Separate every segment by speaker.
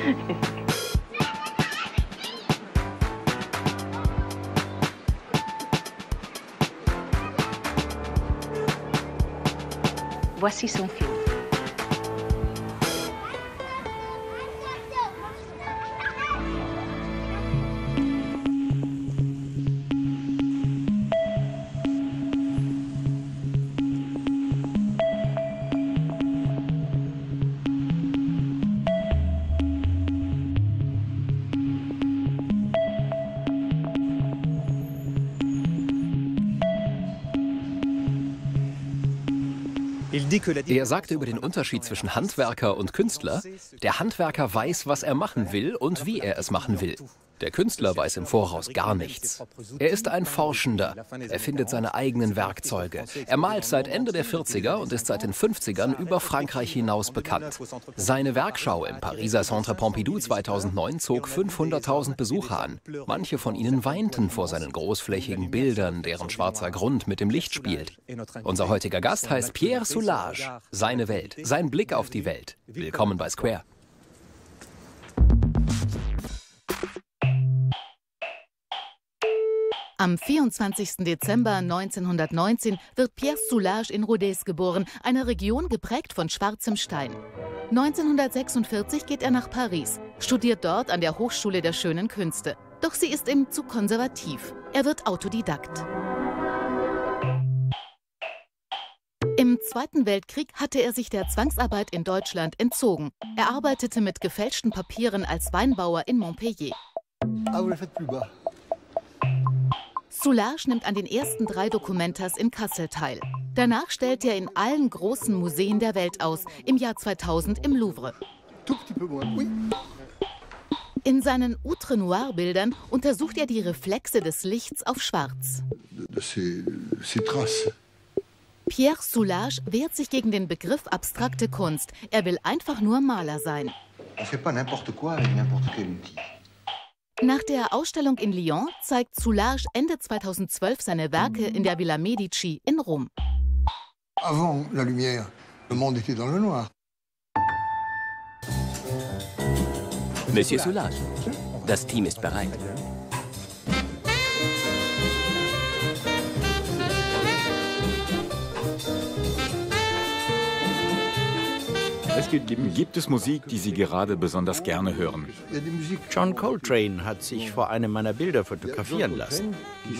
Speaker 1: Voici son film.
Speaker 2: Er sagte über den Unterschied zwischen Handwerker und Künstler: Der Handwerker weiß, was er machen will und wie er es machen will. Der Künstler weiß im Voraus gar nichts. Er ist ein Forschender. Er findet seine eigenen Werkzeuge. Er malt seit Ende der 40er und ist seit den 50ern über Frankreich hinaus bekannt. Seine Werkschau im Pariser Centre Pompidou 2009 zog 500.000 Besucher an. Manche von ihnen weinten vor seinen großflächigen Bildern, deren schwarzer Grund mit dem Licht spielt. Unser heutiger Gast heißt Pierre Soulages. Seine Welt, sein Blick auf die Welt. Willkommen bei Square.
Speaker 3: Am 24. Dezember 1919 wird Pierre Soulages in Rodez geboren, eine Region geprägt von schwarzem Stein. 1946 geht er nach Paris, studiert dort an der Hochschule der Schönen Künste. Doch sie ist ihm zu konservativ. Er wird Autodidakt. Im Zweiten Weltkrieg hatte er sich der Zwangsarbeit in Deutschland entzogen. Er arbeitete mit gefälschten Papieren als Weinbauer in Montpellier. Soulages nimmt an den ersten 3 Documentas in Kassel teil. Danach stellt er in allen großen Museen der Welt aus, im Jahr 2000 im Louvre. In seinen Outre-Noir-Bildern untersucht er die Reflexe des Lichts auf Schwarz. Pierre Soulages wehrt sich gegen den Begriff abstrakte Kunst. Er will einfach nur Maler sein. Nach der Ausstellung in Lyon zeigt Soulages Ende 2012 seine Werke in der Villa Medici in Rom.
Speaker 4: Monsieur Soulages, das Team ist bereit.
Speaker 5: Gibt es Musik, die Sie gerade besonders gerne hören?
Speaker 6: John Coltrane hat sich vor einem meiner Bilder fotografieren lassen.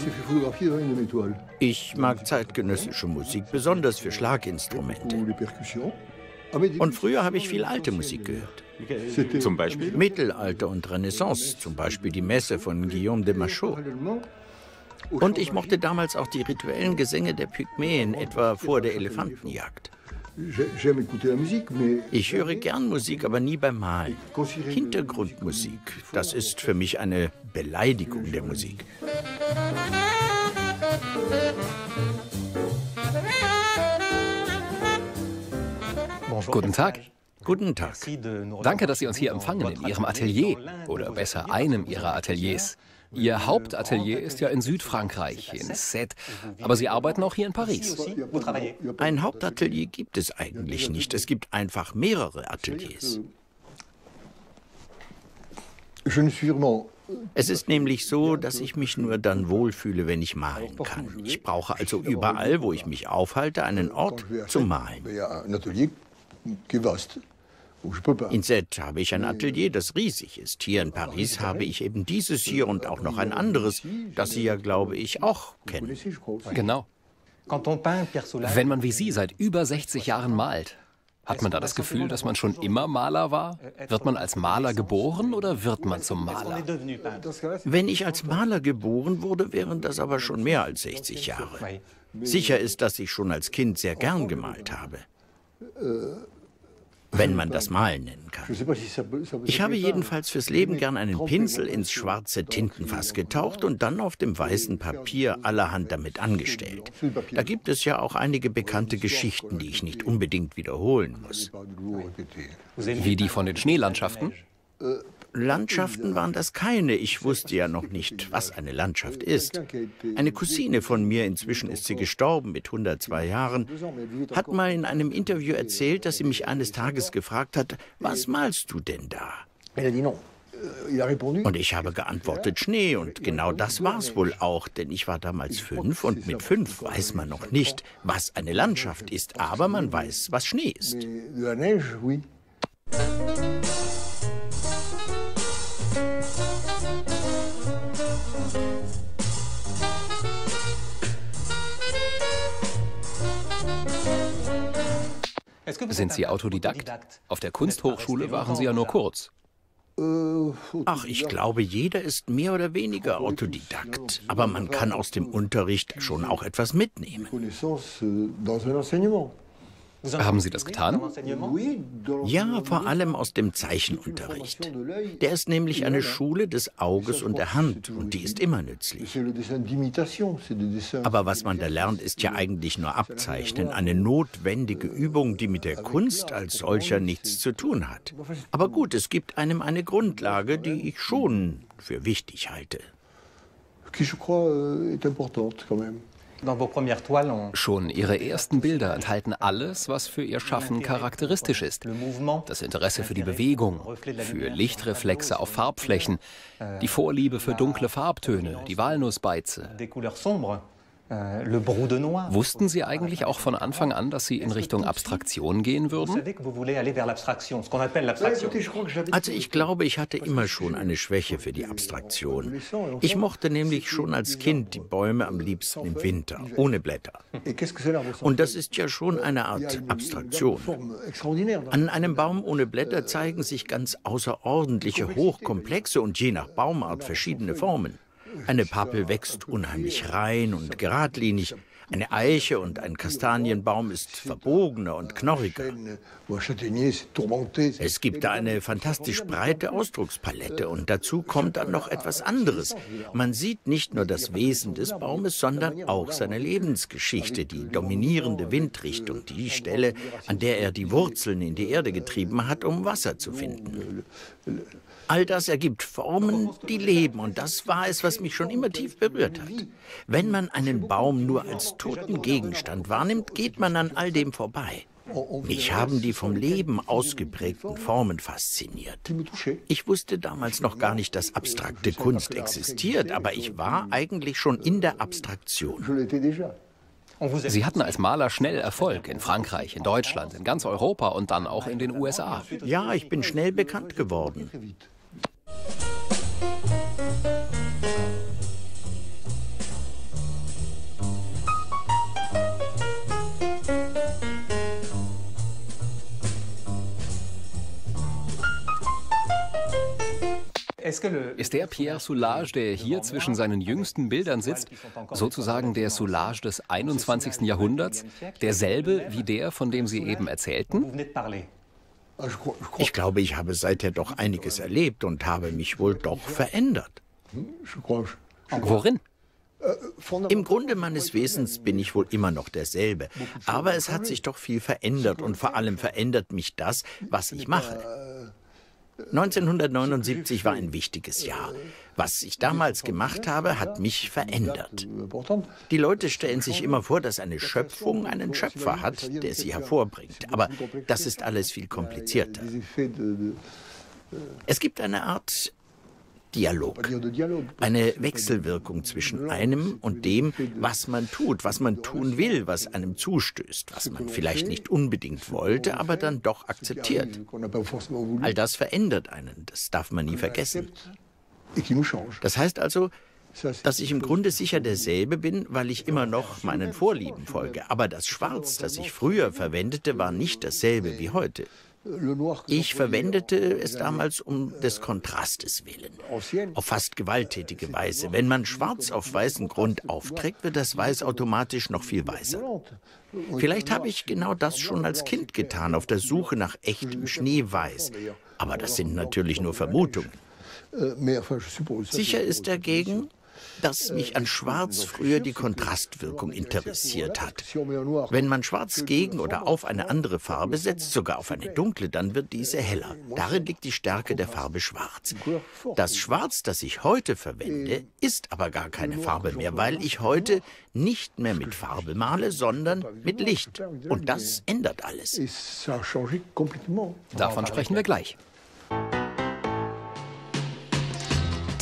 Speaker 6: Ich mag zeitgenössische Musik, besonders für Schlaginstrumente. Und früher habe ich viel alte Musik gehört.
Speaker 5: Zum Beispiel?
Speaker 6: Mittelalter und Renaissance, zum Beispiel die Messe von Guillaume de Machaut. Und ich mochte damals auch die rituellen Gesänge der Pygmäen, etwa vor der Elefantenjagd. Ich höre gern Musik, aber nie beim Malen. Hintergrundmusik, das ist für mich eine Beleidigung der Musik.
Speaker 2: Guten Tag.
Speaker 6: Guten Tag.
Speaker 2: Danke, dass Sie uns hier empfangen in Ihrem Atelier. Oder besser einem Ihrer Ateliers. Ihr Hauptatelier ist ja in Südfrankreich, in Sète. Aber Sie arbeiten auch hier in Paris.
Speaker 6: Ein Hauptatelier gibt es eigentlich nicht. Es gibt einfach mehrere Ateliers. Es ist nämlich so, dass ich mich nur dann wohlfühle, wenn ich malen kann. Ich brauche also überall, wo ich mich aufhalte, einen Ort zum Malen. In Sète habe ich ein Atelier, das riesig ist. Hier in Paris habe ich eben dieses hier und auch noch ein anderes, das Sie ja, glaube ich, auch kennen.
Speaker 2: Genau. Wenn man wie Sie seit über 60 Jahren malt, hat man da das Gefühl, dass man schon immer Maler war? Wird man als Maler geboren oder wird man zum Maler?
Speaker 6: Wenn ich als Maler geboren wurde, wären das aber schon mehr als 60 Jahre. Sicher ist, dass ich schon als Kind sehr gern gemalt habe. Wenn man das Malen nennen kann. Ich habe jedenfalls fürs Leben gern einen Pinsel ins schwarze Tintenfass getaucht und dann auf dem weißen Papier allerhand damit angestellt. Da gibt es ja auch einige bekannte Geschichten, die ich nicht unbedingt wiederholen muss.
Speaker 2: Wie die von den Schneelandschaften?
Speaker 6: Landschaften waren das keine. Ich wusste ja noch nicht, was eine Landschaft ist. Eine Cousine von mir, inzwischen ist sie gestorben mit 102 Jahren, hat mal in einem Interview erzählt, dass sie mich eines Tages gefragt hat, was malst du denn da? Und ich habe geantwortet Schnee und genau das war es wohl auch, denn ich war damals 5 und mit 5 weiß man noch nicht, was eine Landschaft ist, aber man weiß, was Schnee ist.
Speaker 2: Sind Sie Autodidakt? Auf der Kunsthochschule waren Sie ja nur kurz.
Speaker 6: Ach, ich glaube, jeder ist mehr oder weniger Autodidakt. Aber man kann aus dem Unterricht schon auch etwas mitnehmen.
Speaker 2: Haben Sie das getan?
Speaker 6: Ja, vor allem aus dem Zeichenunterricht. Der ist nämlich eine Schule des Auges und der Hand und die ist immer nützlich. Aber was man da lernt, ist ja eigentlich nur Abzeichnen, eine notwendige Übung, die mit der Kunst als solcher nichts zu tun hat. Aber gut, es gibt einem eine Grundlage, die ich schon für wichtig halte.
Speaker 2: Schon Ihre ersten Bilder enthalten alles, was für Ihr Schaffen charakteristisch ist. Das Interesse für die Bewegung, für Lichtreflexe auf Farbflächen, die Vorliebe für dunkle Farbtöne, die Walnussbeize. Wussten Sie eigentlich auch von Anfang an, dass Sie in Richtung Abstraktion gehen würden?
Speaker 6: Also ich glaube, ich hatte immer schon eine Schwäche für die Abstraktion. Ich mochte nämlich schon als Kind die Bäume am liebsten im Winter, ohne Blätter. Und das ist ja schon eine Art Abstraktion. An einem Baum ohne Blätter zeigen sich ganz außerordentliche, hochkomplexe und je nach Baumart verschiedene Formen. Eine Pappel wächst unheimlich rein und geradlinig. Eine Eiche und ein Kastanienbaum ist verbogener und knorriger. Es gibt da eine fantastisch breite Ausdruckspalette und dazu kommt dann noch etwas anderes. Man sieht nicht nur das Wesen des Baumes, sondern auch seine Lebensgeschichte, die dominierende Windrichtung, die Stelle, an der er die Wurzeln in die Erde getrieben hat, um Wasser zu finden. All das ergibt Formen, die leben, und das war es, was mich schon immer tief berührt hat. Wenn man einen Baum nur als toten Gegenstand wahrnimmt, geht man an all dem vorbei. Mich haben die vom Leben ausgeprägten Formen fasziniert. Ich wusste damals noch gar nicht, dass abstrakte Kunst existiert, aber ich war eigentlich schon in der Abstraktion.
Speaker 2: Sie hatten als Maler schnell Erfolg in Frankreich, in Deutschland, in ganz Europa und dann auch in den USA.
Speaker 6: Ja, ich bin schnell bekannt geworden.
Speaker 2: Ist der Pierre Soulages, der hier zwischen seinen jüngsten Bildern sitzt, sozusagen der Soulages des 21. Jahrhunderts, derselbe wie der, von dem Sie eben erzählten?
Speaker 6: Ich glaube, ich habe seither doch einiges erlebt und habe mich wohl doch verändert.
Speaker 2: Worin?
Speaker 6: Im Grunde meines Wesens bin ich wohl immer noch derselbe. Aber es hat sich doch viel verändert und vor allem verändert mich das, was ich mache. 1979 war ein wichtiges Jahr. Was ich damals gemacht habe, hat mich verändert. Die Leute stellen sich immer vor, dass eine Schöpfung einen Schöpfer hat, der sie hervorbringt. Aber das ist alles viel komplizierter. Es gibt eine Art Dialog, eine Wechselwirkung zwischen einem und dem, was man tut, was man tun will, was einem zustößt, was man vielleicht nicht unbedingt wollte, aber dann doch akzeptiert. All das verändert einen, das darf man nie vergessen. Das heißt also, dass ich im Grunde sicher derselbe bin, weil ich immer noch meinen Vorlieben folge. Aber das Schwarz, das ich früher verwendete, war nicht dasselbe wie heute. Ich verwendete es damals um des Kontrastes willen, auf fast gewalttätige Weise. Wenn man schwarz auf weißen Grund aufträgt, wird das Weiß automatisch noch viel weißer. Vielleicht habe ich genau das schon als Kind getan, auf der Suche nach echtem Schneeweiß. Aber das sind natürlich nur Vermutungen. Sicher ist dagegen, dass mich an Schwarz früher die Kontrastwirkung interessiert hat. Wenn man Schwarz gegen oder auf eine andere Farbe setzt, sogar auf eine dunkle, dann wird diese heller. Darin liegt die Stärke der Farbe Schwarz. Das Schwarz, das ich heute verwende, ist aber gar keine Farbe mehr, weil ich heute nicht mehr mit Farbe male, sondern mit Licht. Und das ändert alles.
Speaker 2: Davon sprechen wir gleich.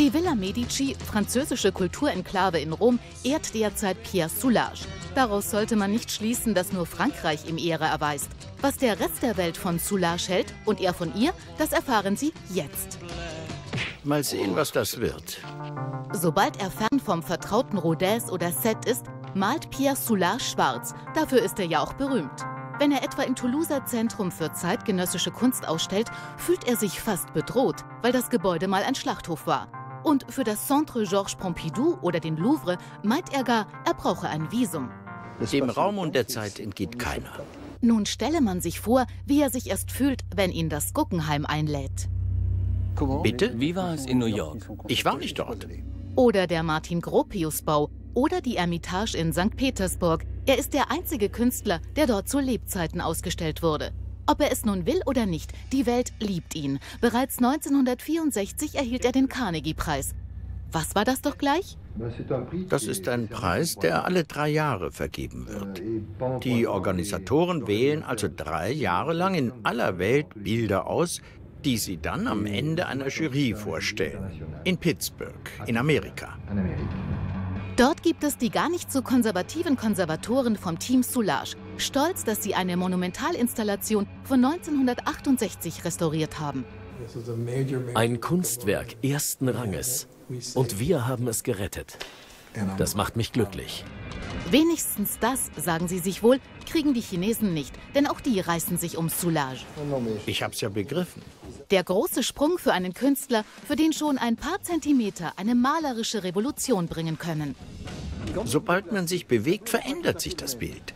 Speaker 3: Die Villa Medici, französische Kulturenklave in Rom, ehrt derzeit Pierre Soulages. Daraus sollte man nicht schließen, dass nur Frankreich ihm Ehre erweist. Was der Rest der Welt von Soulages hält und er von ihr, das erfahren Sie jetzt.
Speaker 6: Mal sehen, was das wird.
Speaker 3: Sobald er fern vom vertrauten Rodez oder Sète ist, malt Pierre Soulages schwarz. Dafür ist er ja auch berühmt. Wenn er etwa im Toulouser Zentrum für zeitgenössische Kunst ausstellt, fühlt er sich fast bedroht, weil das Gebäude mal ein Schlachthof war. Und für das Centre Georges Pompidou oder den Louvre meint er gar, er brauche ein Visum.
Speaker 6: Dem Raum und der Zeit entgeht keiner.
Speaker 3: Nun stelle man sich vor, wie er sich erst fühlt, wenn ihn das Guggenheim einlädt.
Speaker 6: Bitte?
Speaker 4: Wie war es in New York?
Speaker 6: Ich war nicht dort.
Speaker 3: Oder der Martin-Gropius-Bau oder die Ermitage in St. Petersburg. Er ist der einzige Künstler, der dort zu Lebzeiten ausgestellt wurde. Ob er es nun will oder nicht, die Welt liebt ihn. Bereits 1964 erhielt er den Carnegie-Preis. Was war das doch gleich?
Speaker 6: Das ist ein Preis, der alle 3 Jahre vergeben wird. Die Organisatoren wählen also 3 Jahre lang in aller Welt Bilder aus, die sie dann am Ende einer Jury vorstellen. In Pittsburgh, in Amerika.
Speaker 3: Dort gibt es die gar nicht so konservativen Konservatoren vom Team Soulages, stolz, dass sie eine Monumentalinstallation von 1968 restauriert haben.
Speaker 7: Ein Kunstwerk ersten Ranges. Und wir haben es gerettet. Das macht mich glücklich.
Speaker 3: Wenigstens das, sagen sie sich wohl, kriegen die Chinesen nicht, denn auch die reißen sich um Soulages.
Speaker 6: Ich hab's ja begriffen.
Speaker 3: Der große Sprung für einen Künstler, für den schon ein paar Zentimeter eine malerische Revolution bringen können.
Speaker 6: Sobald man sich bewegt, verändert sich das Bild.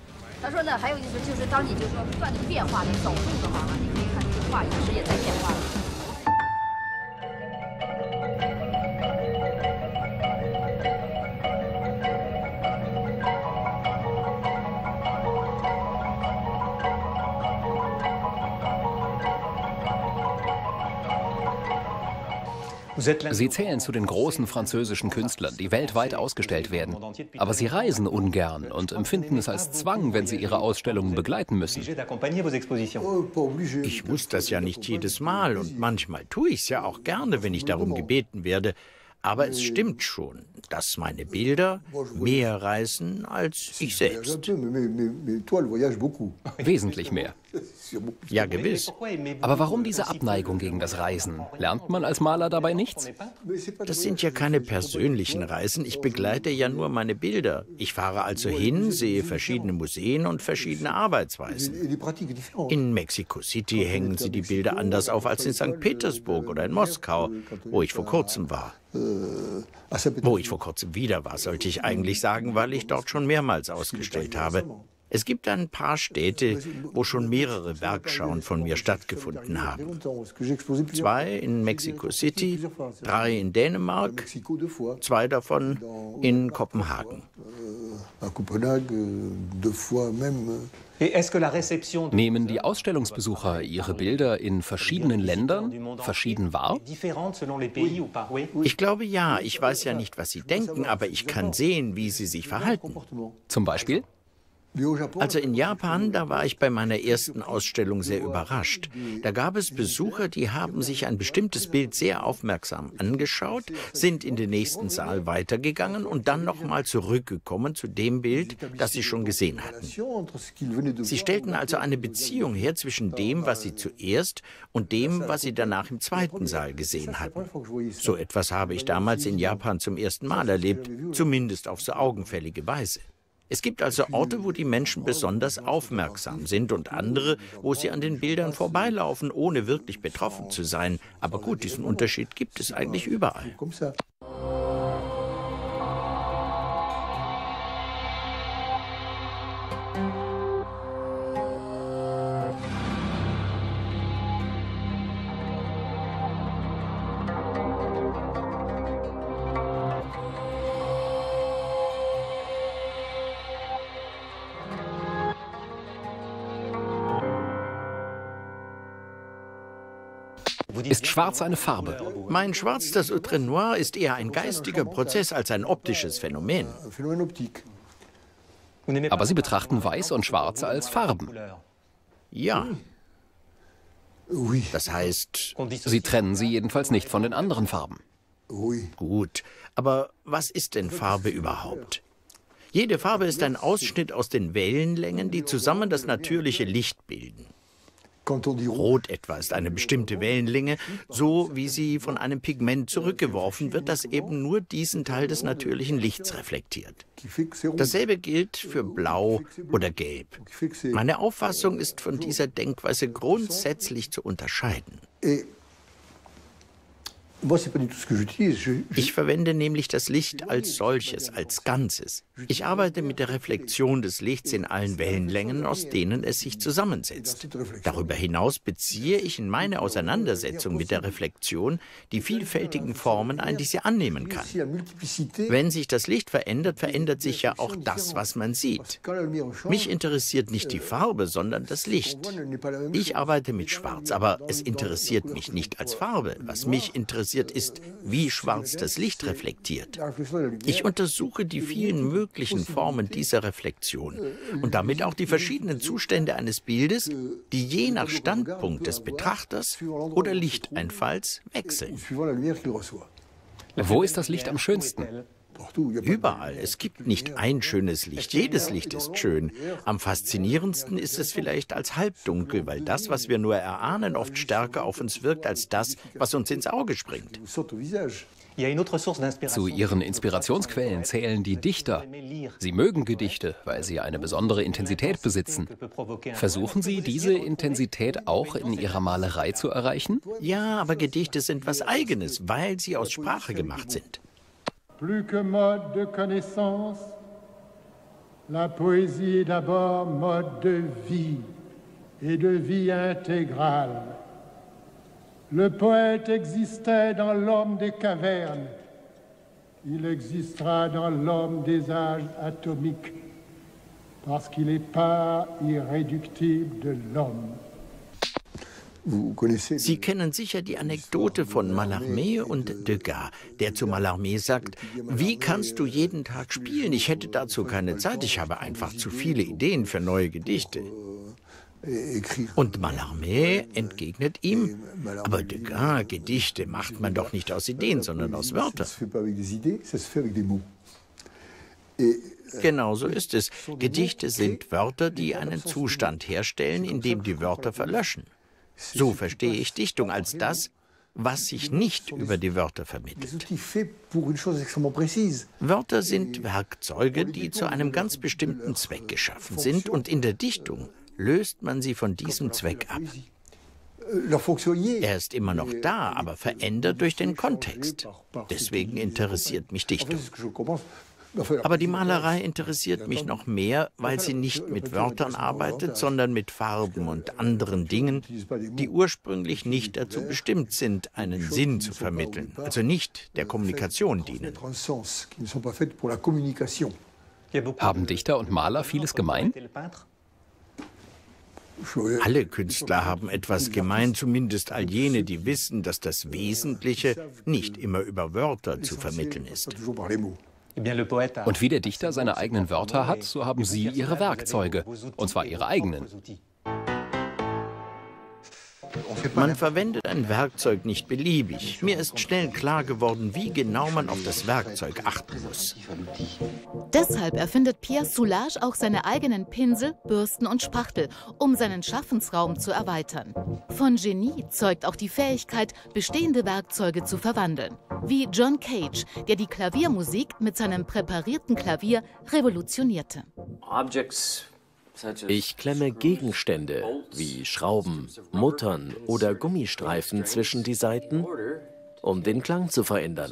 Speaker 2: Sie zählen zu den großen französischen Künstlern, die weltweit ausgestellt werden. Aber sie reisen ungern und empfinden es als Zwang, wenn sie ihre Ausstellungen begleiten müssen.
Speaker 6: Ich muss das ja nicht jedes Mal und manchmal tue ich es ja auch gerne, wenn ich darum gebeten werde. Aber es stimmt schon, dass meine Bilder mehr reisen als ich selbst.
Speaker 2: Wesentlich mehr.
Speaker 6: Ja, gewiss.
Speaker 2: Aber warum diese Abneigung gegen das Reisen? Lernt man als Maler dabei nichts?
Speaker 6: Das sind ja keine persönlichen Reisen. Ich begleite ja nur meine Bilder. Ich fahre also hin, sehe verschiedene Museen und verschiedene Arbeitsweisen. In Mexico City hängen sie die Bilder anders auf als in St. Petersburg oder in Moskau, wo ich vor kurzem war. Wo ich vor kurzem wieder war, sollte ich eigentlich sagen, weil ich dort schon mehrmals ausgestellt habe. Es gibt ein paar Städte, wo schon mehrere Werkschauen von mir stattgefunden haben. 2 in Mexico City, 3 in Dänemark, 2 davon in Kopenhagen.
Speaker 2: Nehmen die Ausstellungsbesucher ihre Bilder in verschiedenen Ländern verschieden wahr?
Speaker 6: Ich glaube ja, ich weiß ja nicht, was sie denken, aber ich kann sehen, wie sie sich verhalten.
Speaker 2: Zum Beispiel?
Speaker 6: Also in Japan, da war ich bei meiner ersten Ausstellung sehr überrascht. Da gab es Besucher, die haben sich ein bestimmtes Bild sehr aufmerksam angeschaut, sind in den nächsten Saal weitergegangen und dann nochmal zurückgekommen zu dem Bild, das sie schon gesehen hatten. Sie stellten also eine Beziehung her zwischen dem, was sie zuerst und dem, was sie danach im zweiten Saal gesehen hatten. So etwas habe ich damals in Japan zum ersten Mal erlebt, zumindest auf so augenfällige Weise. Es gibt also Orte, wo die Menschen besonders aufmerksam sind und andere, wo sie an den Bildern vorbeilaufen, ohne wirklich betroffen zu sein. Aber gut, diesen Unterschied gibt es eigentlich überall.
Speaker 2: Ist Schwarz eine Farbe?
Speaker 6: Mein Schwarz, das Outre Noir, ist eher ein geistiger Prozess als ein optisches Phänomen.
Speaker 2: Aber Sie betrachten Weiß und Schwarz als Farben.
Speaker 6: Ja. Das heißt,
Speaker 2: Sie trennen sie jedenfalls nicht von den anderen Farben.
Speaker 6: Gut, aber was ist denn Farbe überhaupt? Jede Farbe ist ein Ausschnitt aus den Wellenlängen, die zusammen das natürliche Licht bilden. Rot etwa ist eine bestimmte Wellenlänge, so wie sie von einem Pigment zurückgeworfen wird, das eben nur diesen Teil des natürlichen Lichts reflektiert. Dasselbe gilt für Blau oder Gelb. Meine Auffassung ist von dieser Denkweise grundsätzlich zu unterscheiden. Ich verwende nämlich das Licht als solches, als Ganzes. Ich arbeite mit der Reflexion des Lichts in allen Wellenlängen, aus denen es sich zusammensetzt. Darüber hinaus beziehe ich in meine Auseinandersetzung mit der Reflexion die vielfältigen Formen ein, die sie annehmen kann. Wenn sich das Licht verändert, verändert sich ja auch das, was man sieht. Mich interessiert nicht die Farbe, sondern das Licht. Ich arbeite mit Schwarz, aber es interessiert mich nicht als Farbe. Was mich interessiert, ist, wie schwarz das Licht reflektiert. Ich untersuche die vielen möglichen Formen dieser Reflexion und damit auch die verschiedenen Zustände eines Bildes, die je nach Standpunkt des Betrachters oder Lichteinfalls wechseln.
Speaker 2: Wo ist das Licht am schönsten?
Speaker 6: Überall. Es gibt nicht ein schönes Licht. Jedes Licht ist schön. Am faszinierendsten ist es vielleicht als Halbdunkel, weil das, was wir nur erahnen, oft stärker auf uns wirkt als das, was uns ins Auge springt.
Speaker 2: Zu ihren Inspirationsquellen zählen die Dichter. Sie mögen Gedichte, weil sie eine besondere Intensität besitzen. Versuchen Sie, diese Intensität auch in Ihrer Malerei zu erreichen?
Speaker 6: Ja, aber Gedichte sind was Eigenes, weil sie aus Sprache gemacht sind.
Speaker 8: Plus que mode de connaissance, la poésie est d'abord mode de vie et de vie intégrale. Le poète existait dans l'homme des cavernes, il existera dans l'homme des âges atomiques, parce qu'il est part irréductible de l'homme.
Speaker 6: Sie kennen sicher die Anekdote von Mallarmé und Degas, der zu Mallarmé sagt, wie kannst du jeden Tag spielen? Ich hätte dazu keine Zeit, ich habe einfach zu viele Ideen für neue Gedichte. Und Mallarmé entgegnet ihm, aber Degas, Gedichte macht man doch nicht aus Ideen, sondern aus Wörtern. Genau so ist es. Gedichte sind Wörter, die einen Zustand herstellen, in dem die Wörter verlöschen. So verstehe ich Dichtung als das, was sich nicht über die Wörter vermittelt. Wörter sind Werkzeuge, die zu einem ganz bestimmten Zweck geschaffen sind, und in der Dichtung löst man sie von diesem Zweck ab. Er ist immer noch da, aber verändert durch den Kontext. Deswegen interessiert mich Dichtung. Aber die Malerei interessiert mich noch mehr, weil sie nicht mit Wörtern arbeitet, sondern mit Farben und anderen Dingen, die ursprünglich nicht dazu bestimmt sind, einen Sinn zu vermitteln, also nicht der Kommunikation dienen.
Speaker 2: Haben Dichter und Maler vieles gemein?
Speaker 6: Alle Künstler haben etwas gemein, zumindest all jene, die wissen, dass das Wesentliche nicht immer über Wörter zu vermitteln ist.
Speaker 2: Und wie der Dichter seine eigenen Wörter hat, so haben Sie Ihre Werkzeuge, und zwar Ihre eigenen.
Speaker 6: Man verwendet ein Werkzeug nicht beliebig. Mir ist schnell klar geworden, wie genau man auf das Werkzeug achten muss.
Speaker 3: Deshalb erfindet Pierre Soulages auch seine eigenen Pinsel, Bürsten und Spachtel, um seinen Schaffensraum zu erweitern. Von Genie zeugt auch die Fähigkeit, bestehende Werkzeuge zu verwandeln. Wie John Cage, der die Klaviermusik mit seinem präparierten Klavier revolutionierte.
Speaker 7: Ich klemme Gegenstände wie Schrauben, Muttern oder Gummistreifen zwischen die Saiten, um den Klang zu verändern.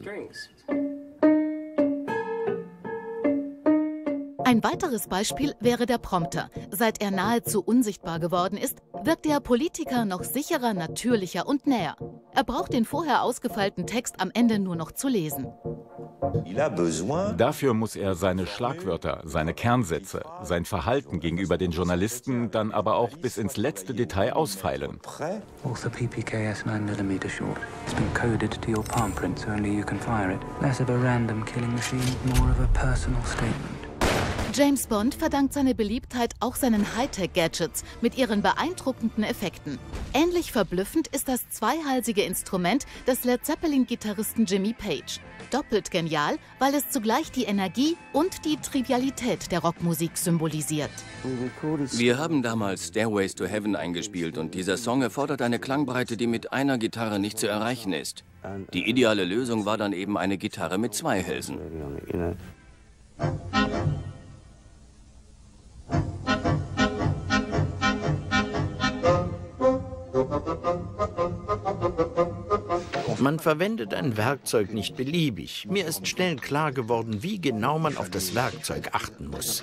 Speaker 3: Ein weiteres Beispiel wäre der Prompter. Seit er nahezu unsichtbar geworden ist, wirkt der Politiker noch sicherer, natürlicher und näher. Er braucht den vorher ausgefeilten Text am Ende nur noch zu lesen.
Speaker 5: Dafür muss er seine Schlagwörter, seine Kernsätze, sein Verhalten gegenüber den Journalisten dann aber auch bis ins letzte Detail ausfeilen.
Speaker 9: Author PPKS 9mm short. It's been coded to your palm print so only you can fire it. Less of a random killing machine, more of a personal statement.
Speaker 3: James Bond verdankt seine Beliebtheit auch seinen Hightech-Gadgets mit ihren beeindruckenden Effekten. Ähnlich verblüffend ist das zweihalsige Instrument des Led Zeppelin-Gitarristen Jimmy Page. Doppelt genial, weil es zugleich die Energie und die Trivialität der Rockmusik symbolisiert.
Speaker 4: Wir haben damals Stairways to Heaven eingespielt und dieser Song erfordert eine Klangbreite, die mit einer Gitarre nicht zu erreichen ist. Die ideale Lösung war dann eben eine Gitarre mit 2 Hälsen.
Speaker 6: Man verwendet ein Werkzeug nicht beliebig. Mir ist schnell klar geworden, wie genau man auf das Werkzeug achten muss.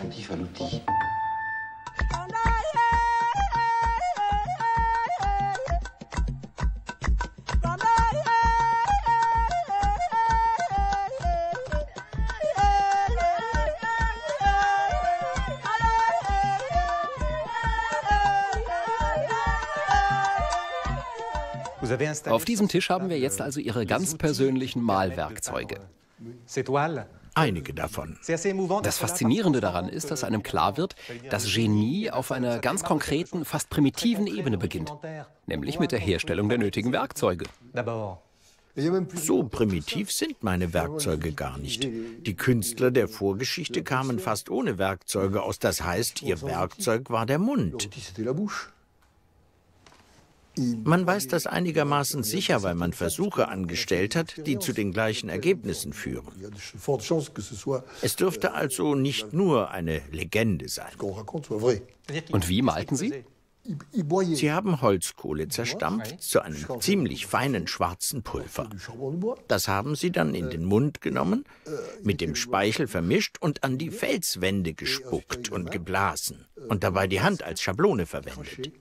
Speaker 2: Auf diesem Tisch haben wir jetzt also Ihre ganz persönlichen Malwerkzeuge.
Speaker 6: Einige davon.
Speaker 2: Das Faszinierende daran ist, dass einem klar wird, dass Genie auf einer ganz konkreten, fast primitiven Ebene beginnt, nämlich mit der Herstellung der nötigen Werkzeuge.
Speaker 6: So primitiv sind meine Werkzeuge gar nicht. Die Künstler der Vorgeschichte kamen fast ohne Werkzeuge aus, das heißt, ihr Werkzeug war der Mund. Man weiß das einigermaßen sicher, weil man Versuche angestellt hat, die zu den gleichen Ergebnissen führen. Es dürfte also nicht nur eine Legende sein.
Speaker 2: Und wie malten Sie?
Speaker 6: Sie haben Holzkohle zerstampft zu einem ziemlich feinen schwarzen Pulver. Das haben sie dann in den Mund genommen, mit dem Speichel vermischt und an die Felswände gespuckt und geblasen und dabei die Hand als Schablone verwendet.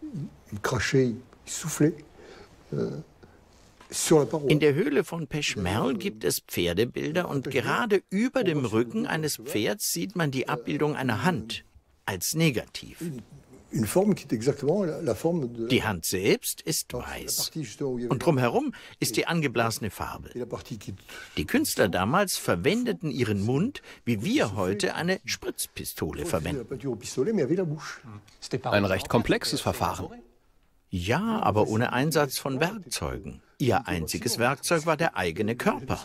Speaker 6: In der Höhle von Pechmerl gibt es Pferdebilder und gerade über dem Rücken eines Pferds sieht man die Abbildung einer Hand als Negativ. Die Hand selbst ist weiß und drumherum ist die angeblasene Farbe. Die Künstler damals verwendeten ihren Mund, wie wir heute eine Spritzpistole verwenden.
Speaker 2: Ein recht komplexes Verfahren.
Speaker 6: Ja, aber ohne Einsatz von Werkzeugen. Ihr einziges Werkzeug war der eigene Körper.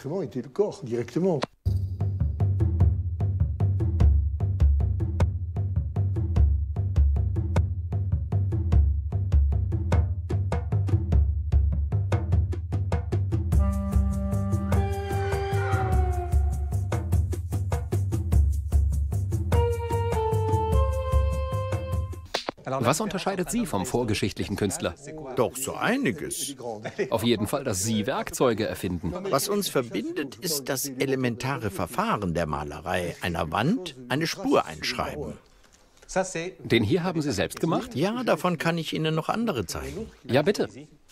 Speaker 2: Was unterscheidet Sie vom vorgeschichtlichen Künstler?
Speaker 6: Doch so einiges.
Speaker 2: Auf jeden Fall, dass Sie Werkzeuge erfinden.
Speaker 6: Was uns verbindet, ist das elementare Verfahren der Malerei. Einer Wand eine Spur einschreiben.
Speaker 2: Den hier haben Sie selbst gemacht?
Speaker 6: Ja, davon kann ich Ihnen noch andere zeigen.
Speaker 2: Ja, bitte.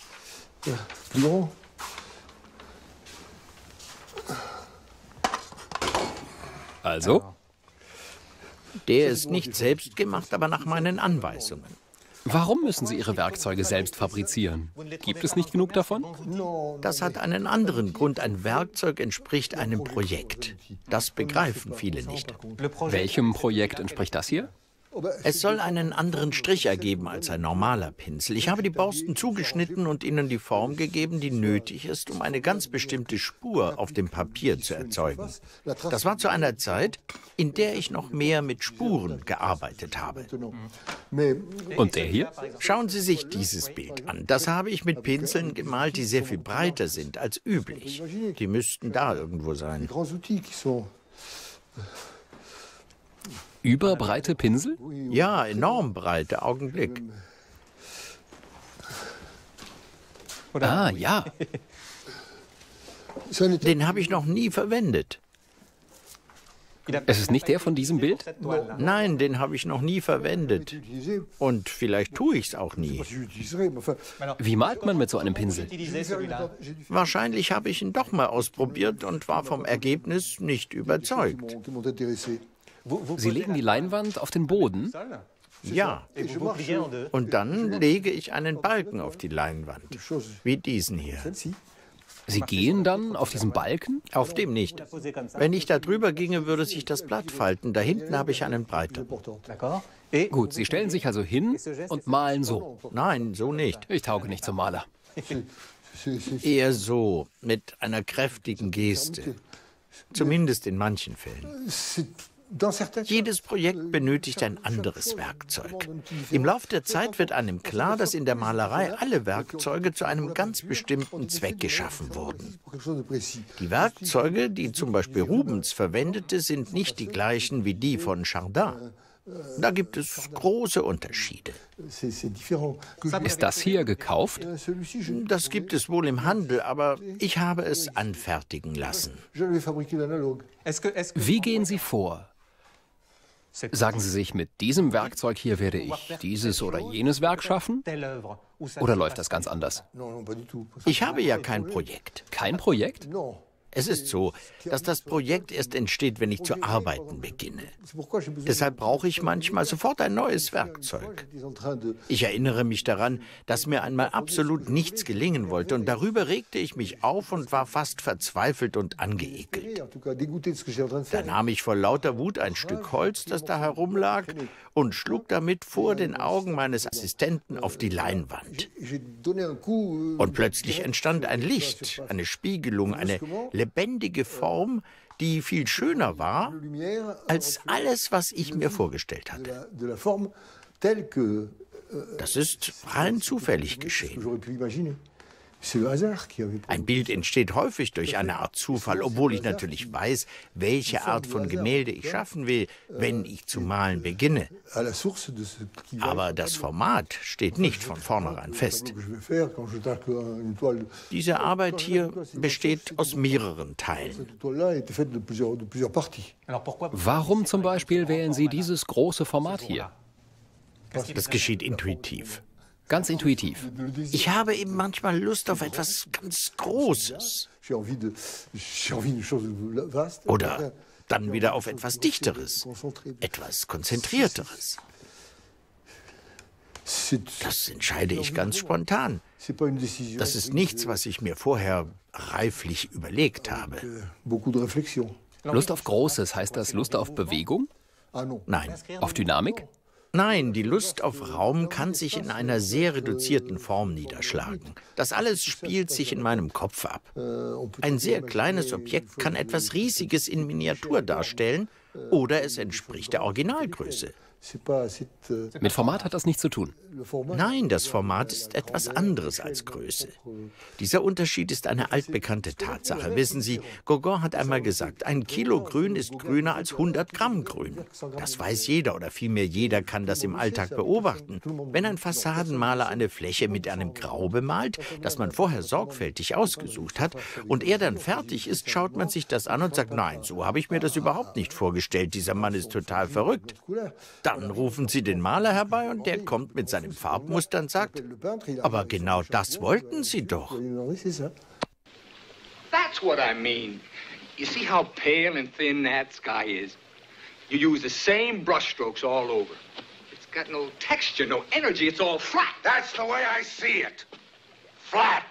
Speaker 2: Also?
Speaker 6: Der ist nicht selbst gemacht, aber nach meinen Anweisungen.
Speaker 2: Warum müssen Sie Ihre Werkzeuge selbst fabrizieren? Gibt es nicht genug davon?
Speaker 6: Das hat einen anderen Grund. Ein Werkzeug entspricht einem Projekt. Das begreifen viele nicht.
Speaker 2: Welchem Projekt entspricht das hier?
Speaker 6: Es soll einen anderen Strich ergeben als ein normaler Pinsel. Ich habe die Borsten zugeschnitten und ihnen die Form gegeben, die nötig ist, um eine ganz bestimmte Spur auf dem Papier zu erzeugen. Das war zu einer Zeit, in der ich noch mehr mit Spuren gearbeitet habe.
Speaker 2: Und der hier?
Speaker 6: Schauen Sie sich dieses Bild an. Das habe ich mit Pinseln gemalt, die sehr viel breiter sind als üblich. Die müssten da irgendwo sein.
Speaker 2: Überbreite Pinsel?
Speaker 6: Ja, enorm breite. Augenblick.
Speaker 2: Ah, ja.
Speaker 6: Den habe ich noch nie verwendet.
Speaker 2: Es ist nicht der von diesem Bild?
Speaker 6: Nein, den habe ich noch nie verwendet. Und vielleicht tue ich es auch nie.
Speaker 2: Wie malt man mit so einem Pinsel?
Speaker 6: Wahrscheinlich habe ich ihn doch mal ausprobiert und war vom Ergebnis nicht überzeugt.
Speaker 2: Sie legen die Leinwand auf den Boden?
Speaker 6: Ja. Und dann lege ich einen Balken auf die Leinwand, wie diesen hier.
Speaker 2: Sie gehen dann auf diesen Balken?
Speaker 6: Auf dem nicht. Wenn ich da drüber ginge, würde sich das Blatt falten. Da hinten habe ich einen breiteren.
Speaker 2: Gut, Sie stellen sich also hin und malen so.
Speaker 6: Nein, so nicht.
Speaker 2: Ich tauge nicht zum Maler.
Speaker 6: Eher so, mit einer kräftigen Geste. Zumindest in manchen Fällen. Jedes Projekt benötigt ein anderes Werkzeug. Im Laufe der Zeit wird einem klar, dass in der Malerei alle Werkzeuge zu einem ganz bestimmten Zweck geschaffen wurden. Die Werkzeuge, die zum Beispiel Rubens verwendete, sind nicht die gleichen wie die von Chardin. Da gibt es große Unterschiede.
Speaker 2: Ist das hier gekauft?
Speaker 6: Das gibt es wohl im Handel, aber ich habe es anfertigen lassen.
Speaker 2: Wie gehen Sie vor? Sagen Sie sich, mit diesem Werkzeug hier werde ich dieses oder jenes Werk schaffen? Oder läuft das ganz anders?
Speaker 6: Ich habe ja kein Projekt.
Speaker 2: Kein Projekt?
Speaker 6: Es ist so, dass das Projekt erst entsteht, wenn ich zu arbeiten beginne. Deshalb brauche ich manchmal sofort ein neues Werkzeug. Ich erinnere mich daran, dass mir einmal absolut nichts gelingen wollte und darüber regte ich mich auf und war fast verzweifelt und angeekelt. Da nahm ich vor lauter Wut ein Stück Holz, das da herumlag, und schlug damit vor den Augen meines Assistenten auf die Leinwand. Und plötzlich entstand ein Licht, eine Spiegelung, eine lebendige Form, die viel schöner war als alles, was ich mir vorgestellt hatte. Das ist rein zufällig geschehen. Ein Bild entsteht häufig durch eine Art Zufall, obwohl ich natürlich weiß, welche Art von Gemälde ich schaffen will, wenn ich zu malen beginne. Aber das Format steht nicht von vornherein fest. Diese Arbeit hier besteht aus mehreren Teilen.
Speaker 2: Warum zum Beispiel wählen Sie dieses große Format hier?
Speaker 6: Das geschieht intuitiv.
Speaker 2: Ganz intuitiv.
Speaker 6: Ich habe eben manchmal Lust auf etwas ganz Großes. Oder dann wieder auf etwas Dichteres, etwas Konzentrierteres. Das entscheide ich ganz spontan. Das ist nichts, was ich mir vorher reiflich überlegt habe.
Speaker 2: Lust auf Großes, heißt das Lust auf Bewegung?
Speaker 6: Nein.
Speaker 2: Auf Dynamik?
Speaker 6: Nein, die Lust auf Raum kann sich in einer sehr reduzierten Form niederschlagen. Das alles spielt sich in meinem Kopf ab. Ein sehr kleines Objekt kann etwas Riesiges in Miniatur darstellen oder es entspricht der Originalgröße.
Speaker 2: Mit Format hat das nichts zu tun.
Speaker 6: Nein, das Format ist etwas anderes als Größe. Dieser Unterschied ist eine altbekannte Tatsache. Wissen Sie, Gauguin hat einmal gesagt, 1 Kilo Grün ist grüner als 100 Gramm Grün. Das weiß jeder oder vielmehr jeder kann das im Alltag beobachten. Wenn ein Fassadenmaler eine Fläche mit einem Grau bemalt, das man vorher sorgfältig ausgesucht hat, und er dann fertig ist, schaut man sich das an und sagt, nein, so habe ich mir das überhaupt nicht vorgestellt. Dieser Mann ist total verrückt. Dann rufen Sie den Maler herbei und der kommt mit seinem Farbmuster und sagt, aber genau das wollten Sie doch.
Speaker 10: That's what I mean. You see how pale and thin that sky is? You use the same brushstrokes all over. It's got no texture, no energy, it's all flat.
Speaker 11: That's the way I see it. Flat.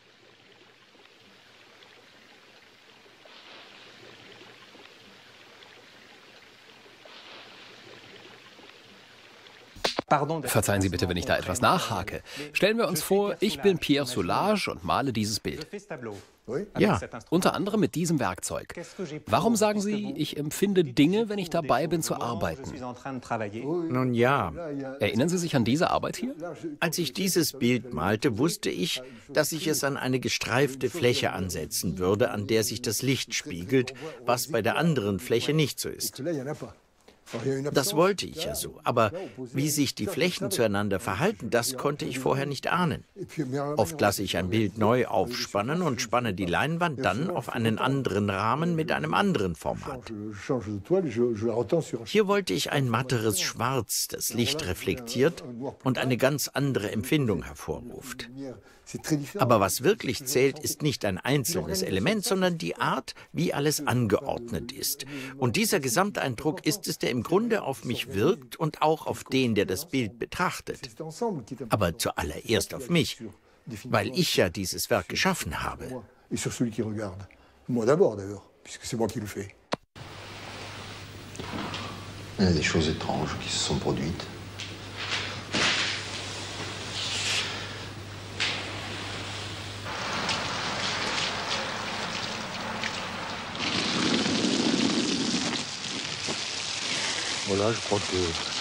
Speaker 2: Verzeihen Sie bitte, wenn ich da etwas nachhake. Stellen wir uns vor, ich bin Pierre Soulages und male dieses Bild.
Speaker 6: Ja.
Speaker 2: Unter anderem mit diesem Werkzeug. Warum sagen Sie, ich empfinde Dinge, wenn ich dabei bin zu arbeiten?
Speaker 6: Nun ja.
Speaker 2: Erinnern Sie sich an diese Arbeit hier?
Speaker 6: Als ich dieses Bild malte, wusste ich, dass ich es an eine gestreifte Fläche ansetzen würde, an der sich das Licht spiegelt, was bei der anderen Fläche nicht so ist. Das wollte ich ja so, aber wie sich die Flächen zueinander verhalten, das konnte ich vorher nicht ahnen. Oft lasse ich ein Bild neu aufspannen und spanne die Leinwand dann auf einen anderen Rahmen mit einem anderen Format. Hier wollte ich ein matteres Schwarz, das Licht reflektiert und eine ganz andere Empfindung hervorruft. Aber was wirklich zählt, ist nicht ein einzelnes Element, sondern die Art, wie alles angeordnet ist. Und dieser Gesamteindruck ist es, der im Grunde auf mich wirkt und auch auf den, der das Bild betrachtet. Aber zuallererst auf mich, weil ich ja dieses Werk geschaffen habe.
Speaker 12: et sur celui qui regarde. Moi d'abord d'ailleurs, puisque c'est moi qui le fais.
Speaker 13: Il y a des choses étranges qui se sont produites. Voilà, je crois que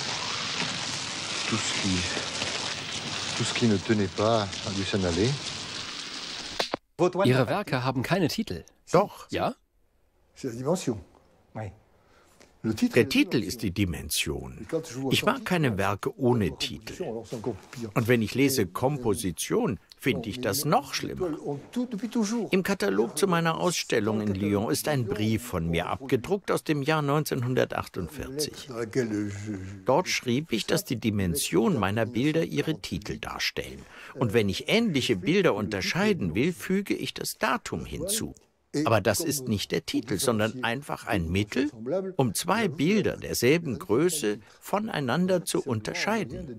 Speaker 13: tout ce qui ne tenait pas a dû s'en aller.
Speaker 2: Ihre Werke haben keine Titel.
Speaker 6: Doch.
Speaker 2: Ja?
Speaker 12: C'est la dimension.
Speaker 6: Der Titel ist die Dimension. Ich mag keine Werke ohne Titel. Und wenn ich lese Komposition, finde ich das noch schlimmer. Im Katalog zu meiner Ausstellung in Lyon ist ein Brief von mir abgedruckt aus dem Jahr 1948. Dort schrieb ich, dass die Dimension meiner Bilder ihre Titel darstellen. Und wenn ich ähnliche Bilder unterscheiden will, füge ich das Datum hinzu. Aber das ist nicht der Titel, sondern einfach ein Mittel, um zwei Bilder derselben Größe voneinander zu unterscheiden.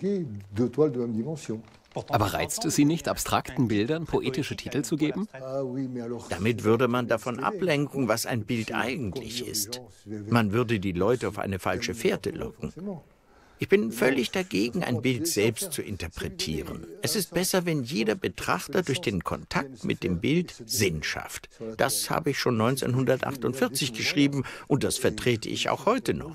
Speaker 2: Aber reizt es Sie nicht, abstrakten Bildern poetische Titel zu geben?
Speaker 6: Damit würde man davon ablenken, was ein Bild eigentlich ist. Man würde die Leute auf eine falsche Fährte locken. Ich bin völlig dagegen, ein Bild selbst zu interpretieren. Es ist besser, wenn jeder Betrachter durch den Kontakt mit dem Bild Sinn schafft. Das habe ich schon 1948 geschrieben und das vertrete ich auch heute noch.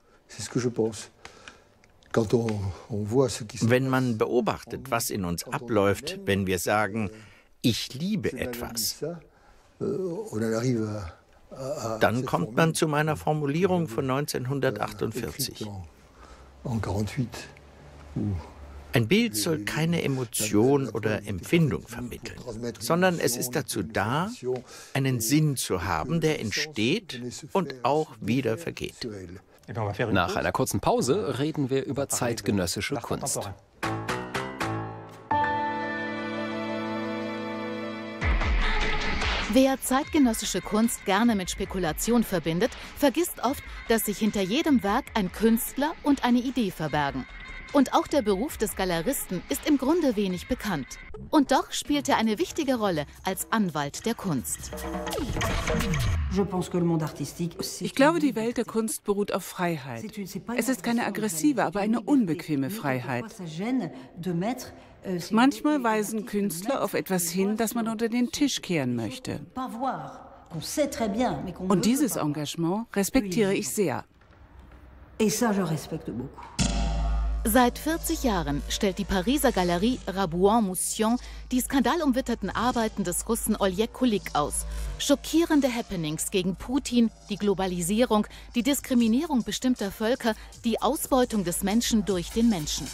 Speaker 6: Wenn man beobachtet, was in uns abläuft, wenn wir sagen, ich liebe etwas, dann kommt man zu meiner Formulierung von 1948. Ein Bild soll keine Emotion oder Empfindung vermitteln, sondern es ist dazu da, einen Sinn zu haben, der entsteht und auch wieder vergeht.
Speaker 2: Nach einer kurzen Pause reden wir über zeitgenössische Kunst.
Speaker 3: Wer zeitgenössische Kunst gerne mit Spekulation verbindet, vergisst oft, dass sich hinter jedem Werk ein Künstler und eine Idee verbergen. Und auch der Beruf des Galeristen ist im Grunde wenig bekannt. Und doch spielt er eine wichtige Rolle als Anwalt der Kunst.
Speaker 14: Ich glaube, die Welt der Kunst beruht auf Freiheit. Es ist keine aggressive, aber eine unbequeme Freiheit. Manchmal weisen Künstler auf etwas hin, das man unter den Tisch kehren möchte. Und dieses Engagement respektiere ich sehr.
Speaker 3: Seit 40 Jahren stellt die Pariser Galerie Rabouin-Moussion die skandalumwitterten Arbeiten des Russen Oleg Kulik aus. Schockierende Happenings gegen Putin, die Globalisierung, die Diskriminierung bestimmter Völker, die Ausbeutung des Menschen durch den Menschen.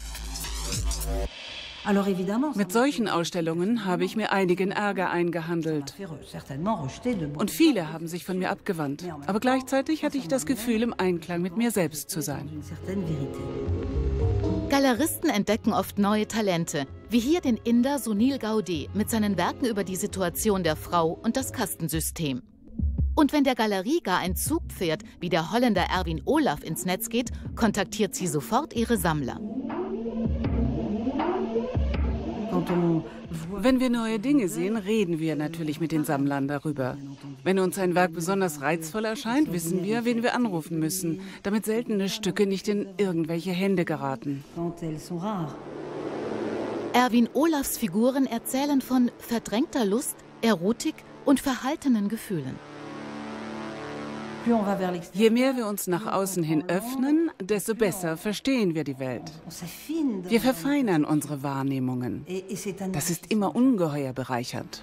Speaker 14: Mit solchen Ausstellungen habe ich mir einigen Ärger eingehandelt. Und viele haben sich von mir abgewandt. Aber gleichzeitig hatte ich das Gefühl, im Einklang mit mir selbst zu sein.
Speaker 3: Galeristen entdecken oft neue Talente, wie hier den Inder Sunil Gaude mit seinen Werken über die Situation der Frau und das Kastensystem. Und wenn der Galerie gar ein Zugpferd wie der Holländer Erwin Olaf ins Netz geht, kontaktiert sie sofort ihre Sammler.
Speaker 14: Wenn wir neue Dinge sehen, reden wir natürlich mit den Sammlern darüber. Wenn uns ein Werk besonders reizvoll erscheint, wissen wir, wen wir anrufen müssen, damit seltene Stücke nicht in irgendwelche Hände geraten.
Speaker 3: Erwin Olafs Figuren erzählen von verdrängter Lust, Erotik und verhaltenen Gefühlen.
Speaker 14: Je mehr wir uns nach außen hin öffnen, desto besser verstehen wir die Welt. Wir verfeinern unsere Wahrnehmungen. Das ist immer ungeheuer bereichernd.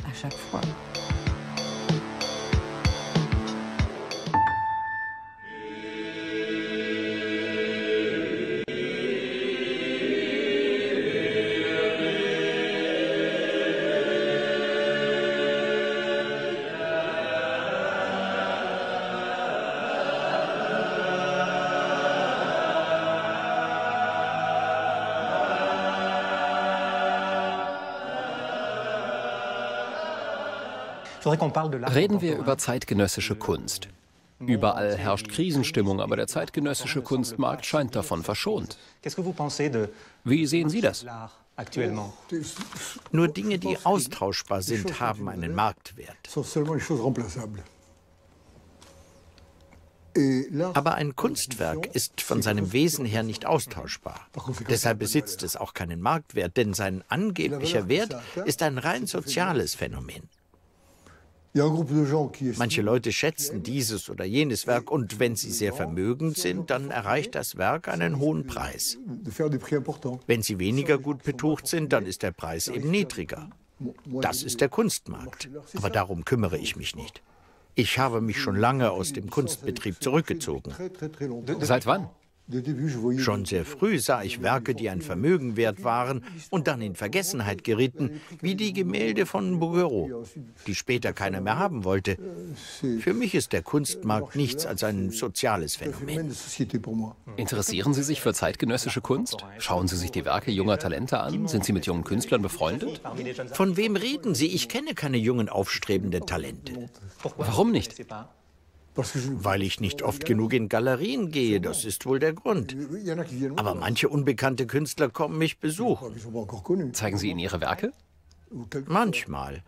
Speaker 2: Reden wir über zeitgenössische Kunst. Überall herrscht Krisenstimmung, aber der zeitgenössische Kunstmarkt scheint davon verschont. Wie sehen Sie das?
Speaker 6: Nur Dinge, die austauschbar sind, haben einen Marktwert. Aber ein Kunstwerk ist von seinem Wesen her nicht austauschbar. Deshalb besitzt es auch keinen Marktwert, denn sein angeblicher Wert ist ein rein soziales Phänomen. Manche Leute schätzen dieses oder jenes Werk und wenn sie sehr vermögend sind, dann erreicht das Werk einen hohen Preis. Wenn sie weniger gut betucht sind, dann ist der Preis eben niedriger. Das ist der Kunstmarkt, aber darum kümmere ich mich nicht. Ich habe mich schon lange aus dem Kunstbetrieb zurückgezogen.
Speaker 2: Seit wann?
Speaker 6: Schon sehr früh sah ich Werke, die ein Vermögen wert waren und dann in Vergessenheit gerieten, wie die Gemälde von Bouguereau, die später keiner mehr haben wollte. Für mich ist der Kunstmarkt nichts als ein soziales Phänomen.
Speaker 2: Interessieren Sie sich für zeitgenössische Kunst? Schauen Sie sich die Werke junger Talente an? Sind Sie mit jungen Künstlern befreundet?
Speaker 6: Von wem reden Sie? Ich kenne keine jungen, aufstrebenden Talente.
Speaker 2: Warum nicht?
Speaker 6: Weil ich nicht oft genug in Galerien gehe, das ist wohl der Grund. Aber manche unbekannte Künstler kommen mich besuchen.
Speaker 2: Zeigen Sie ihnen Ihre Werke?
Speaker 6: Manchmal.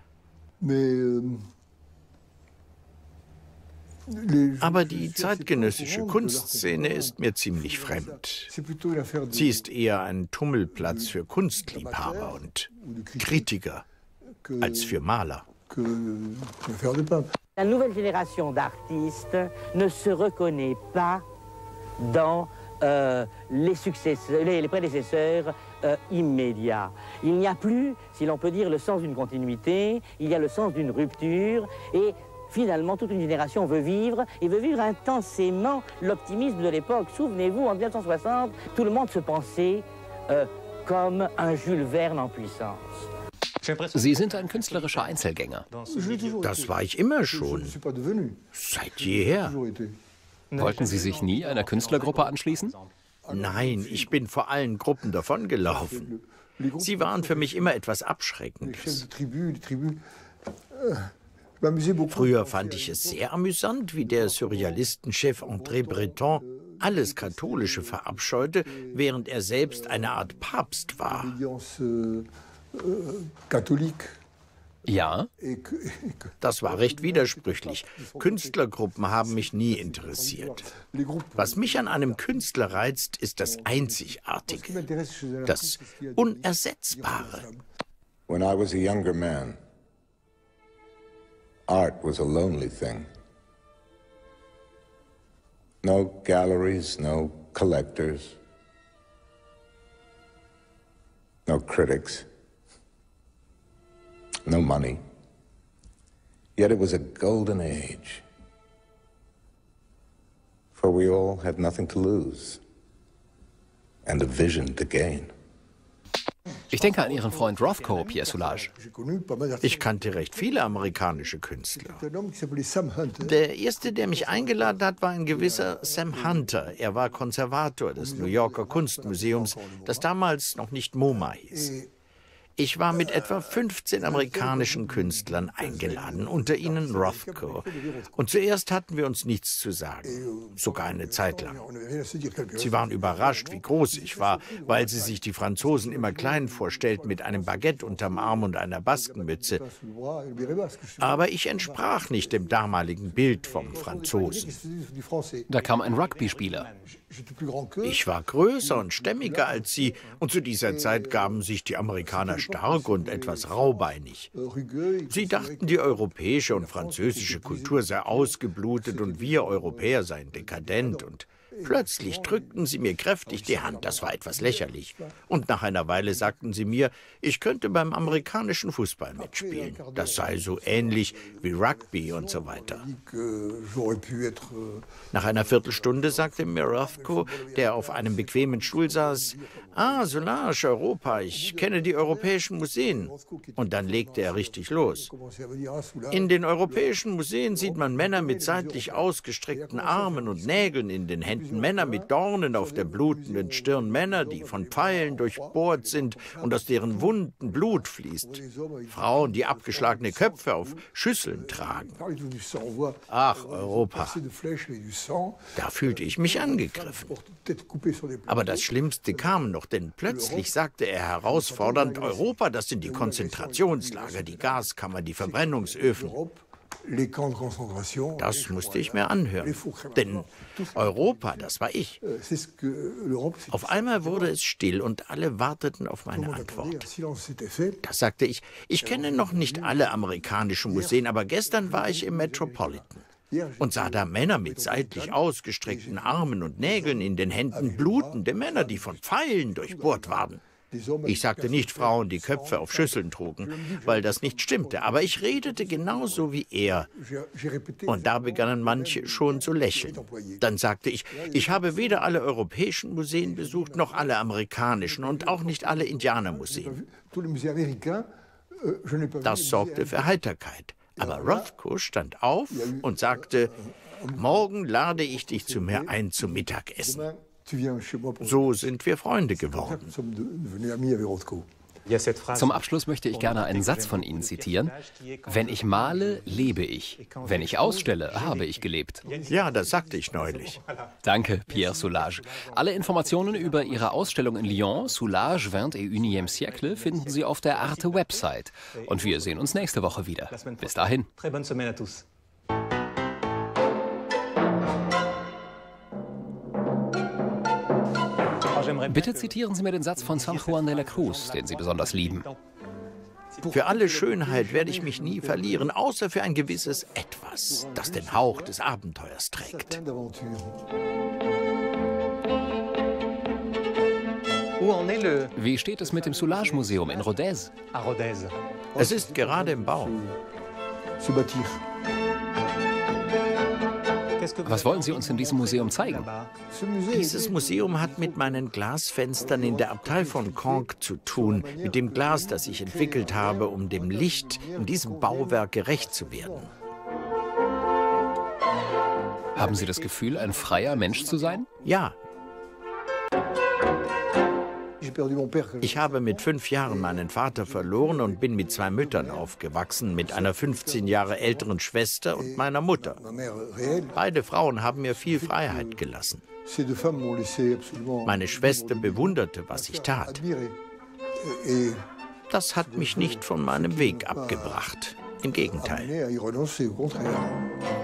Speaker 6: Aber die zeitgenössische Kunstszene ist mir ziemlich fremd. Sie ist eher ein Tummelplatz für Kunstliebhaber und Kritiker als für Maler.
Speaker 15: La nouvelle génération d'artistes ne se reconnaît pas dans les prédécesseurs immédiats. Il n'y a plus, si l'on peut dire, le sens d'une continuité, il y a le sens d'une rupture et finalement toute une génération veut vivre et veut vivre intensément l'optimisme de l'époque. Souvenez-vous, en 1960, tout le monde se pensait comme un Jules Verne en puissance.
Speaker 2: Sie sind ein künstlerischer Einzelgänger.
Speaker 6: Das war ich immer schon. Seit jeher.
Speaker 2: Wollten Sie sich nie einer Künstlergruppe anschließen?
Speaker 6: Nein, ich bin vor allen Gruppen davongelaufen. Sie waren für mich immer etwas Abschreckendes. Früher fand ich es sehr amüsant, wie der Surrealistenchef André Breton alles Katholische verabscheute, während er selbst eine Art Papst war.
Speaker 2: Ja?
Speaker 6: Das war recht widersprüchlich. Künstlergruppen haben mich nie interessiert. Was mich an einem Künstler reizt, ist das Einzigartige, das Unersetzbare.
Speaker 16: When I was a younger man, art was a lonely thing. No galleries, no collectors, no critics. No money. Yet it was a golden age. For we all had nothing to lose and a vision to gain.
Speaker 2: Ich denke an Ihren Freund Rothko, Pierre Soulages.
Speaker 6: Ich kannte recht viele amerikanische Künstler. Der erste, der mich eingeladen hat, war ein gewisser Sam Hunter. Er war Konservator des New Yorker Kunstmuseums, das damals noch nicht MoMA hieß. Ich war mit etwa 15 amerikanischen Künstlern eingeladen, unter ihnen Rothko. Und zuerst hatten wir uns nichts zu sagen, sogar eine Zeit lang. Sie waren überrascht, wie groß ich war, weil sie sich die Franzosen immer klein vorstellten mit einem Baguette unterm Arm und einer Baskenmütze. Aber ich entsprach nicht dem damaligen Bild vom Franzosen.
Speaker 2: Da kam ein Rugby-Spieler.
Speaker 6: Ich war größer und stämmiger als sie, und zu dieser Zeit gaben sich die Amerikaner stark und etwas raubeinig. Sie dachten, die europäische und französische Kultur sei ausgeblutet und wir Europäer seien dekadent, und plötzlich drückten sie mir kräftig die Hand, das war etwas lächerlich. Und nach einer Weile sagten sie mir, ich könnte beim amerikanischen Fußball mitspielen. Das sei so ähnlich wie Rugby und so weiter. Nach einer Viertelstunde sagte mir Rothko, der auf einem bequemen Stuhl saß, »Ah, Soulages, Europa, ich kenne die europäischen Museen.« Und dann legte er richtig los. In den europäischen Museen sieht man Männer mit seitlich ausgestreckten Armen und Nägeln in den Händen berühmten Männer mit Dornen auf der blutenden Stirn, Männer, die von Pfeilen durchbohrt sind und aus deren Wunden Blut fließt. Frauen, die abgeschlagene Köpfe auf Schüsseln tragen. Ach, Europa. Da fühlte ich mich angegriffen. Aber das Schlimmste kam noch, denn plötzlich sagte er herausfordernd, Europa, das sind die Konzentrationslager, die Gaskammer, die Verbrennungsöfen. Das musste ich mir anhören, denn Europa, das war ich. Auf einmal wurde es still und alle warteten auf meine Antwort. Da sagte ich, ich kenne noch nicht alle amerikanischen Museen, aber gestern war ich im Metropolitan und sah da Männer mit seitlich ausgestreckten Armen und Nägeln in den Händen, blutende Männer, die von Pfeilen durchbohrt waren. Ich sagte nicht Frauen, die Köpfe auf Schüsseln trugen, weil das nicht stimmte, aber ich redete genauso wie er. Und da begannen manche schon zu lächeln. Dann sagte ich, ich habe weder alle europäischen Museen besucht, noch alle amerikanischen und auch nicht alle Indianermuseen. Das sorgte für Heiterkeit. Aber Rothko stand auf und sagte, morgen lade ich dich zu mir ein zum Mittagessen. So sind wir Freunde geworden.
Speaker 2: Zum Abschluss möchte ich gerne einen Satz von Ihnen zitieren. Wenn ich male, lebe ich. Wenn ich ausstelle, habe ich gelebt.
Speaker 6: Ja, das sagte ich neulich.
Speaker 2: Danke, Pierre Soulages. Alle Informationen über Ihre Ausstellung in Lyon, Soulages 20 et 1e siècle, finden Sie auf der Arte-Website. Und wir sehen uns nächste Woche wieder. Bis dahin. Bitte zitieren Sie mir den Satz von San Juan de la Cruz, den Sie besonders lieben.
Speaker 6: Für alle Schönheit werde ich mich nie verlieren, außer für ein gewisses Etwas, das den Hauch des Abenteuers trägt.
Speaker 2: Wie steht es mit dem Soulages-Museum in Rodez?
Speaker 6: Es ist gerade im Bau.
Speaker 2: Was wollen Sie uns in diesem Museum zeigen?
Speaker 6: Dieses Museum hat mit meinen Glasfenstern in der Abtei von Caen zu tun, mit dem Glas, das ich entwickelt habe, um dem Licht in diesem Bauwerk gerecht zu werden.
Speaker 2: Haben Sie das Gefühl, ein freier Mensch zu sein?
Speaker 6: Ja. Ich habe mit 5 Jahren meinen Vater verloren und bin mit 2 Müttern aufgewachsen, mit einer 15 Jahre älteren Schwester und meiner Mutter. Beide Frauen haben mir viel Freiheit gelassen. Meine Schwester bewunderte, was ich tat. Das hat mich nicht von meinem Weg abgebracht. Im Gegenteil.